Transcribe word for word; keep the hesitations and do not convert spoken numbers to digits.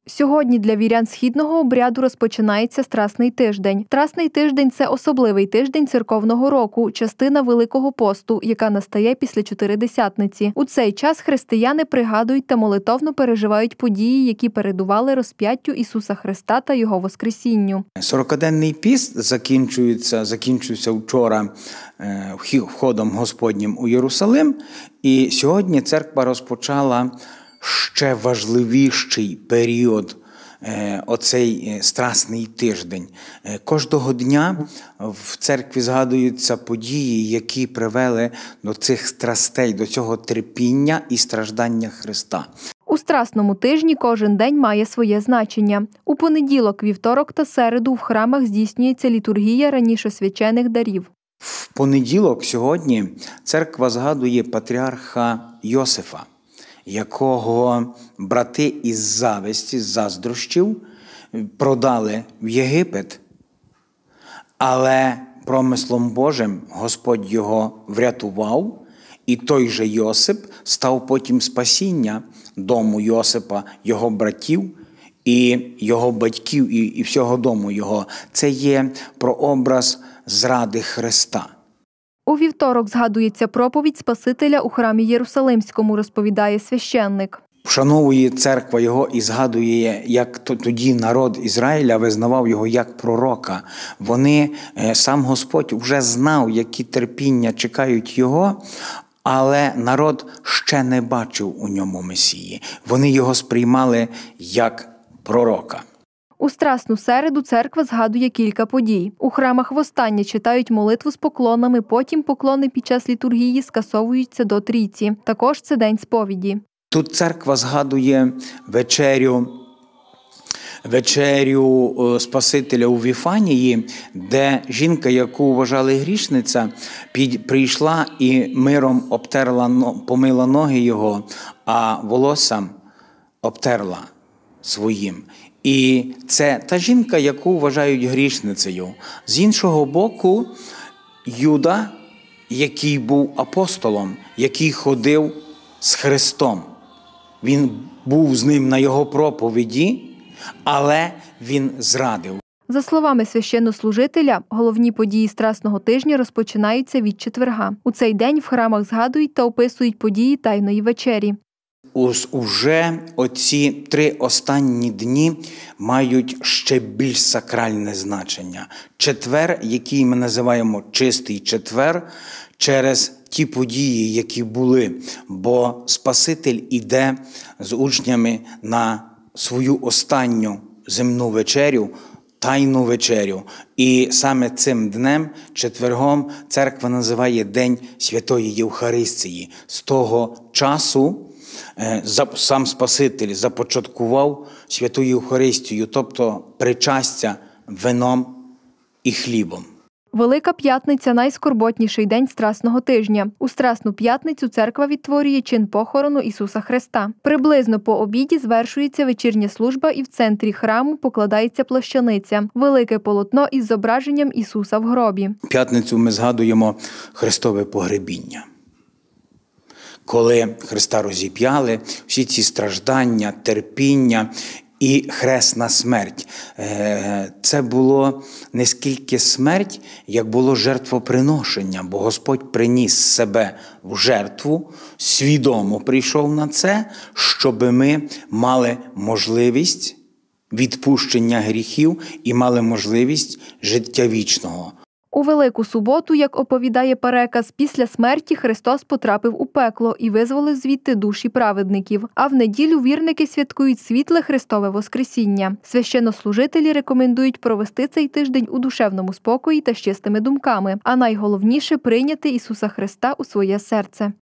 Сьогодні для вірян східного обряду розпочинається Страсний тиждень. Страсний тиждень – це особливий тиждень церковного року, частина Великого посту, яка настає після Чотиридесятниці. У цей час християни пригадують та молитовно переживають події, які передували розп'яттю Ісуса Христа та Його воскресінню. Сорокаденний піст закінчується, закінчився вчора входом Господнім у Єрусалим, і сьогодні церква розпочала ще важливіший період, оцей Страсний тиждень. Кожного дня в церкві згадуються події, які привели до цих страстей, до цього терпіння і страждання Христа. У Страсному тижні кожен день має своє значення. У понеділок, вівторок та середу в храмах здійснюється літургія раніше свячених дарів. В понеділок сьогодні церква згадує патріарха Йосифа, якого брати із зависті, з заздрощів продали в Єгипет, але промислом Божим Господь його врятував, і той же Йосип став потім спасіння дому Йосипа, його братів і його батьків, і, і всього дому його. Це є прообраз зради Христа. У вівторок згадується проповідь Спасителя у храмі Єрусалимському, розповідає священник. Вшановує церква його і згадує, як тоді народ Ізраїля визнавав його як пророка. Вони, сам Господь вже знав, які терпіння чекають його, але народ ще не бачив у ньому Месії. Вони його сприймали як пророка. У Страсну середу церква згадує кілька подій. У храмах востаннє читають молитву з поклонами, потім поклони під час літургії скасовуються до трійці. Також це день сповіді. Тут церква згадує вечерю, вечерю Спасителя у Віфанії, де жінка, яку вважали грішниця, під, прийшла і миром обтерла, помила ноги його, а волоссям обтерла своїм. І це та жінка, яку вважають грішницею. З іншого боку, Юда, який був апостолом, який ходив з Христом. Він був з ним на його проповіді, але він зрадив. За словами священнослужителя, головні події Страсного тижня розпочинаються від четверга. У цей день в храмах згадують та описують події Тайної вечері. Уже оці три останні дні мають ще більш сакральне значення. Четвер, який ми називаємо Чистий четвер, через ті події, які були, бо Спаситель іде з учнями на свою останню земну вечерю, Тайну вечерю. І саме цим днем, четвергом, церква називає День Святої Євхаристії. З того часу сам Спаситель започаткував Святу Євхаристію, тобто причастя вином і хлібом. Велика П'ятниця – найскорботніший день Страсного тижня. У Страсну п'ятницю церква відтворює чин похорону Ісуса Христа. Приблизно по обіді звершується вечірня служба і в центрі храму покладається плащаниця – велике полотно із зображенням Ісуса в гробі. П'ятницю ми згадуємо Христове погребіння. Коли Христа розіп'яли, всі ці страждання, терпіння і хресна смерть. Це було не скільки смерть, як було жертвоприношення, бо Господь приніс себе в жертву, свідомо прийшов на це, щоб ми мали можливість відпущення гріхів і мали можливість життя вічного. У Велику суботу, як оповідає переказ, після смерті Христос потрапив у пекло і визволив звідти душі праведників. А в неділю вірники святкують світле Христове Воскресіння. Священнослужителі рекомендують провести цей тиждень у душевному спокої та з чистими думками, а найголовніше – прийняти Ісуса Христа у своє серце.